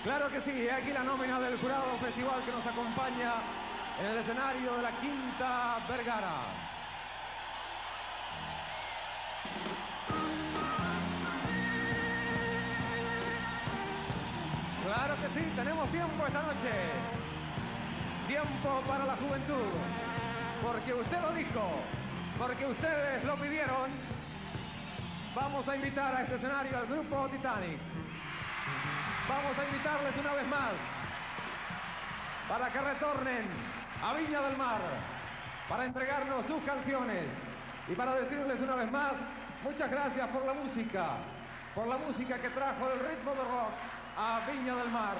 Claro que sí, aquí la nómina del jurado festival que nos acompaña en el escenario de la Quinta Vergara. Claro que sí, tenemos tiempo esta noche. Tiempo para la juventud. Porque usted lo dijo, porque ustedes lo pidieron. Vamos a invitar a este escenario al grupo Titanic. Vamos a invitarles una vez más para que retornen a Viña del Mar, para entregarnos sus canciones y para decirles una vez más, muchas gracias por la música que trajo el ritmo de rock a Viña del Mar.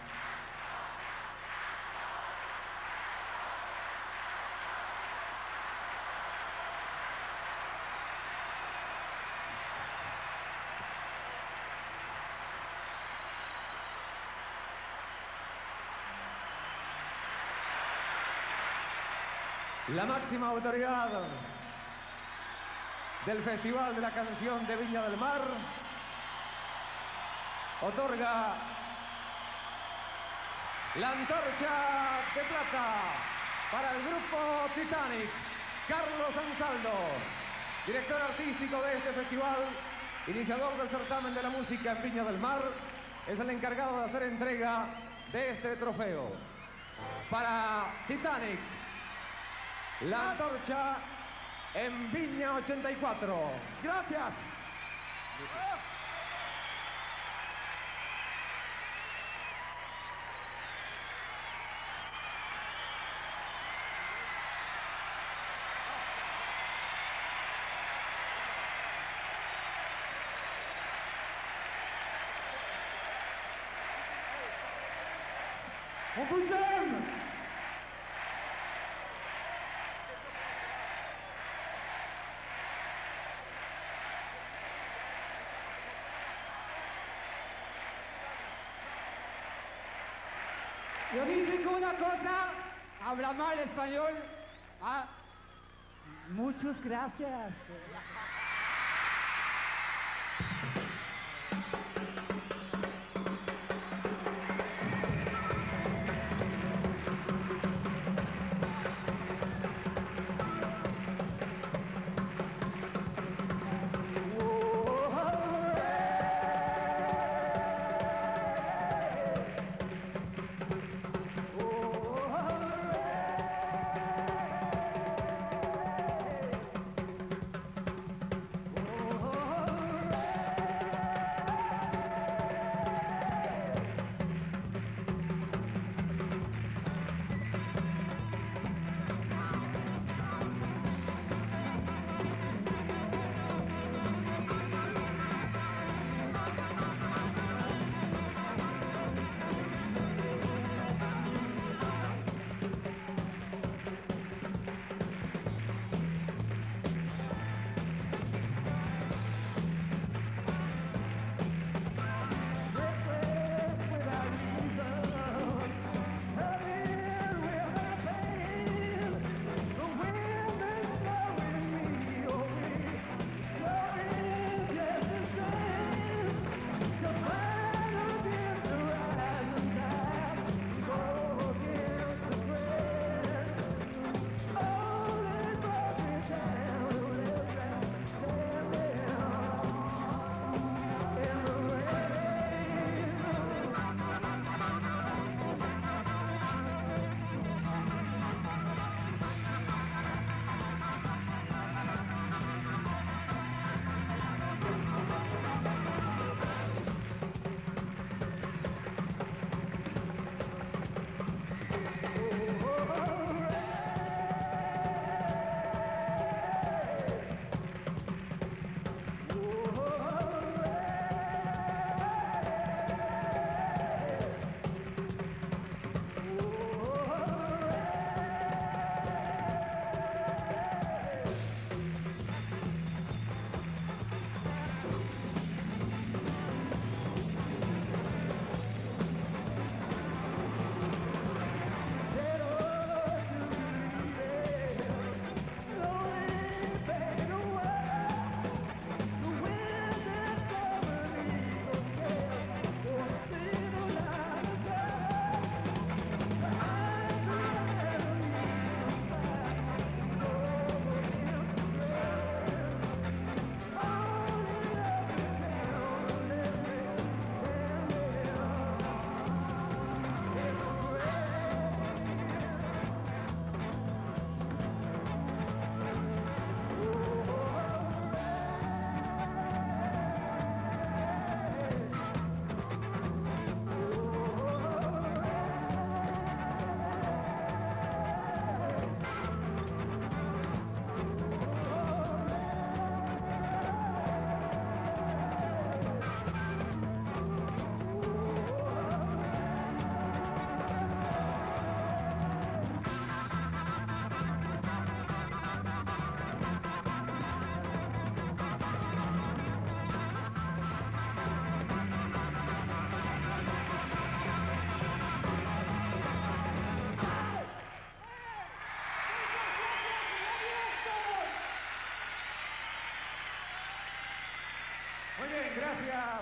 La máxima autoridad del Festival de la Canción de Viña del Mar otorga la antorcha de plata para el grupo Titanic. Carlos Ansaldo, director artístico de este festival, iniciador del certamen de la música en Viña del Mar, es el encargado de hacer entrega de este trofeo. Para Titanic, la antorcha en Viña 84. Gracias. On vous aime. Yo dije que una cosa, habla mal español. Ah, muchas gracias.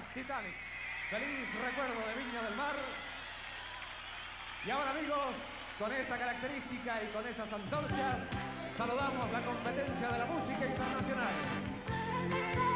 Titanic. Feliz recuerdo de Viña del Mar. Y ahora, amigos, con esta característica y con esas antorchas, saludamos la competencia de la música internacional.